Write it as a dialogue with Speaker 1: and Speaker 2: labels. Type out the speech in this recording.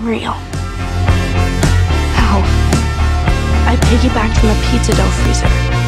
Speaker 1: unreal. How? I piggybacked from a pizza dough freezer.